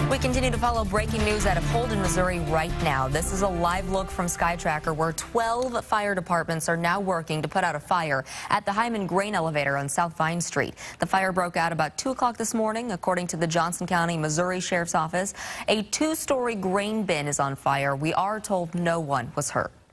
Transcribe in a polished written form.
We continue to follow breaking news out of Holden, Missouri right now. This is a live look from SkyTracker where 12 fire departments are now working to put out a fire at the Hyman Grain Elevator on South Vine Street. The fire broke out about 2 o'clock this morning, according to the Johnson County, Missouri Sheriff's Office. A 2-story grain bin is on fire. We are told no one was hurt.